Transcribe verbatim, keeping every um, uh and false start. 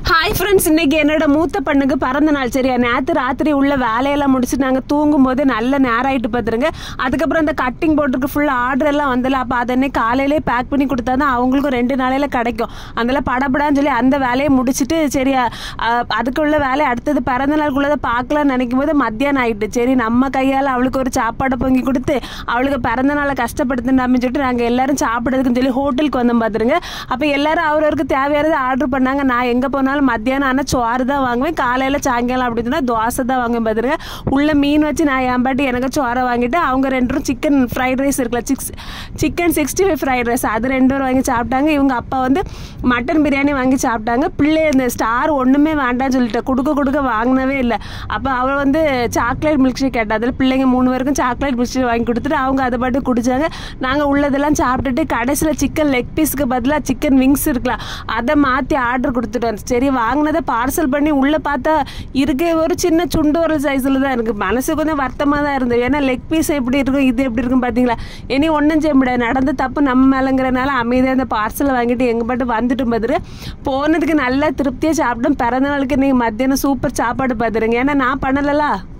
Hi friends, இன்னைக்கு என்னோட மூத்த பொண்ணுக்கு பிறந்த நாள். சரியா, நேற்று ராத்திரி உள்ள வேலையெல்லாம் முடிச்சு நாங்கள் தூங்கும்போது நல்ல நேரம் ஆகிட்டு பார்த்துருங்க. அதுக்கப்புறம் அந்த கட்டிங் போட்டுருக்கு ஃபுல்லாக ஆர்டர் எல்லாம் வந்தல. அப்போ அதன்னே காலையிலே பேக் பண்ணி கொடுத்தா தான் அவங்களுக்கும் ரெண்டு நாளையில் கிடைக்கும். அதெல்லாம் படப்படான்னு சொல்லி அந்த வேலையை முடிச்சுட்டு சரியா அதுக்குள்ள வேலையை அடுத்தது பிறந்த நாளுக்குள்ளதை பார்க்கலான்னு நினைக்கும் போது மத்தியானம் ஆகிட்டு. சரி, நம்ம கையால் அவளுக்கு ஒரு சாப்பாடை பொங்கி கொடுத்து அவளுக்கு பிறந்த நாளை கஷ்டப்படுத்துன்னு சொல்லிட்டு நாங்கள் எல்லாரும் சாப்பிட்றதுக்குன்னு சொல்லி ஹோட்டலுக்கு வந்தோம் பார்த்துருங்க. அப்போ எல்லாரும் அவரவருக்கு தேவையானதை ஆர்டர் பண்ணாங்க. நான் எங்கே போனாலும் மத்தியானம் ஆனால் சோறு தான் வாங்குவேன், காலையில் சாயங்காலம் அப்படி சொன்னால் தோசை தான் வாங்குவேன் பார்த்துருங்க. உள்ள மீன் வச்சு நான் என் பாட்டி எனக்கு சோறை வாங்கிட்டு அவங்க ரெண்டும் சிக்கன் ஃப்ரைட் ரைஸ் இருக்குல்ல, six chicken sixty five fried rice அது ரெண்டு பேரும் வாங்கி சாப்பிட்டாங்க. இவங்க அப்பா வந்து மட்டன் பிரியாணி வாங்கி சாப்பிட்டாங்க. பிள்ளை இந்த ஸ்டார் ஒன்றுமே வேண்டாம்னு சொல்லிட்டு கொடுக்க கொடுக்க வாங்கினவே இல்லை. அப்போ அவள் வந்து சாக்லேட் மில்க் ஷேக் கேட்டால் அதில் பிள்ளைங்க மூணு பேருக்கும் சாக்லேட் மில்க் ஷேக் வாங்கி கொடுத்துட்டு அவங்க அதை பாட்டு குடித்தாங்க. நாங்கள் உள்ளதெல்லாம் சாப்பிட்டுட்டு கடைசியில் சிக்கன் லெக் பீஸுக்கு பதிலாக சிக்கன் விங்ஸ் இருக்கலாம் அதை மாற்றி ஆர்டர் கொடுத்துட்டோம். சரி, வாங்கினதை பார்சல் பண்ணி உள்ளே பார்த்தா இருக்க ஒரு சின்ன சுண்டு ஒரு சைஸில் தான் இருக்குது. மனசு கொஞ்சம் வருத்தமாக தான் இருந்தது. ஏன்னா லெக் பீஸ் எப்படி இருக்கும் இது எப்படி இருக்கும் பார்த்தீங்களா. இனி ஒன்றும் செய்ய முடியாது, நடந்த தப்பு நம்ம மேலேங்கிறனால அமைதியாக அந்த பார்சலை வாங்கிட்டு எங்கள் பாட்டு வந்துட்டு பார்த்துரு. போனதுக்கு நல்லா திருப்தியாக சாப்பிட்டோம். பிறந்த நாளுக்கு நீங்கள் மத்தியானம் சூப்பர் சாப்பாடு பார்த்துருங்க. ஏன்னா நான் பண்ணலலாம்.